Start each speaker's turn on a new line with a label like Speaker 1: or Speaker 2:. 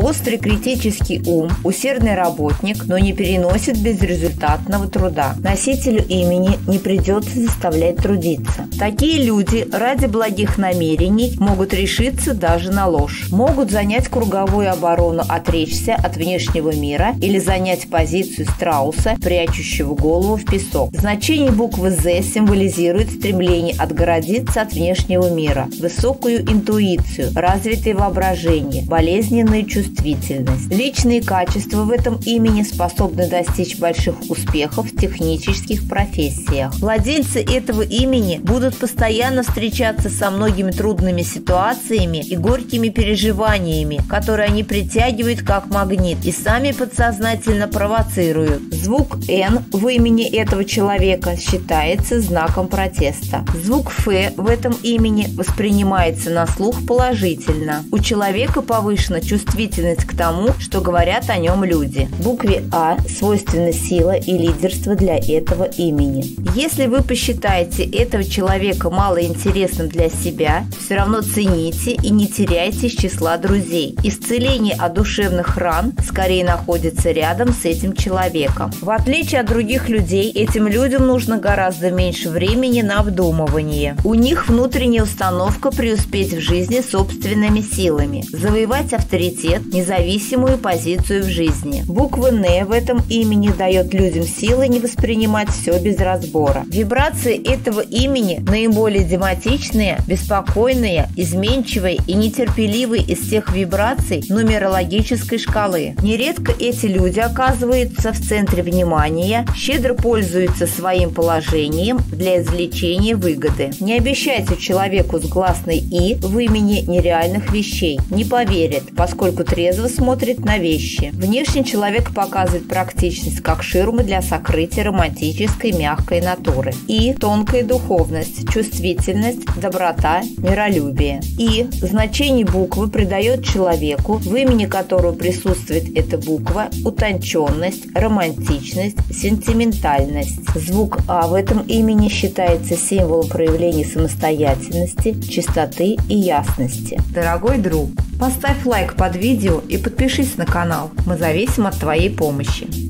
Speaker 1: Острый критический ум, усердный работник, но не переносит безрезультатного труда. Носителю имени не придется заставлять трудиться. Такие люди ради благих намерений могут решиться даже на ложь. Могут занять круговую оборону, отречься от внешнего мира или занять позицию страуса, прячущего голову в песок. Значение буквы «З» символизирует стремление отгородиться от внешнего мира, высокую интуицию, развитое воображение, болезненную чувствительность. Личные качества в этом имени способны достичь больших успехов в технических профессиях. Владельцы этого имени будут постоянно встречаться со многими трудными ситуациями и горькими переживаниями, которые они притягивают как магнит и сами подсознательно провоцируют. Звук «Н» в имени этого человека считается знаком протеста. Звук «Ф» в этом имени воспринимается на слух положительно. У человека повышена чувствительность к тому, что говорят о нем люди. Букве «А» свойственна сила и лидерство для этого имени. Если вы посчитаете этого человека малоинтересным для себя, все равно цените и не теряйте из числа друзей. Исцеление от душевных ран скорее находится рядом с этим человеком. В отличие от других людей, этим людям нужно гораздо меньше времени на обдумывание. У них внутренняя установка преуспеть в жизни собственными силами, завоевать авторитет, независимую позицию в жизни. Буква «Н» в этом имени дает людям силы не воспринимать все без разбора. Вибрации этого имени наиболее дематичные, беспокойные, изменчивые и нетерпеливые из всех вибраций нумерологической шкалы. Нередко эти люди оказываются в центре внимания, щедро пользуются своим положением для извлечения выгоды. Не обещайте человеку с гласной «и» в имени нереальных вещей. Не поверит, поскольку трезво смотрит на вещи. Внешне человек показывает практичность как ширмы для сокрытия романтической мягкой натуры. И тонкая духовность, чувствительность, доброта, миролюбие. И значение буквы придает человеку, в имени которого присутствует эта буква, утонченность, романтичность, сентиментальность. Звук «А» в этом имени считается символом проявления самостоятельности, чистоты и ясности. Дорогой друг, поставь лайк под видео и подпишись на канал. Мы зависим от твоей помощи.